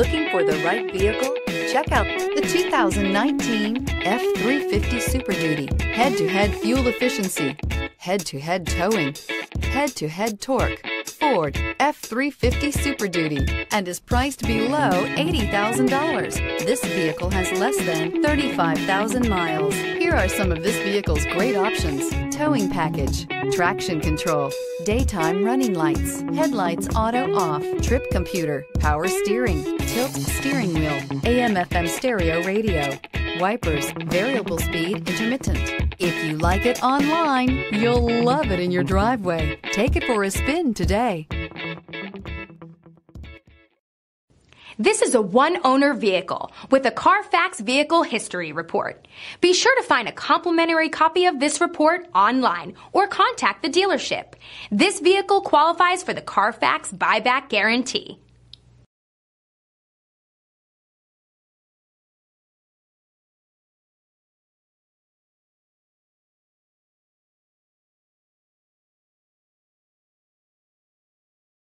Looking for the right vehicle? Check out the 2019 F-350 Super Duty. Head-to-head fuel efficiency, head-to-head towing, head-to-head torque. Ford F-350 Super Duty and is priced below $80,000. This vehicle has less than 35,000 miles. Here are some of this vehicle's great options: towing package, traction control, daytime running lights, headlights auto off, trip computer, power steering, tilt steering wheel, AM/FM stereo radio, wipers, variable speed intermittent. If you like it online, you'll love it in your driveway. Take it for a spin today. This is a one-owner vehicle with a Carfax Vehicle History Report. Be sure to find a complimentary copy of this report online or contact the dealership. This vehicle qualifies for the Carfax Buyback Guarantee.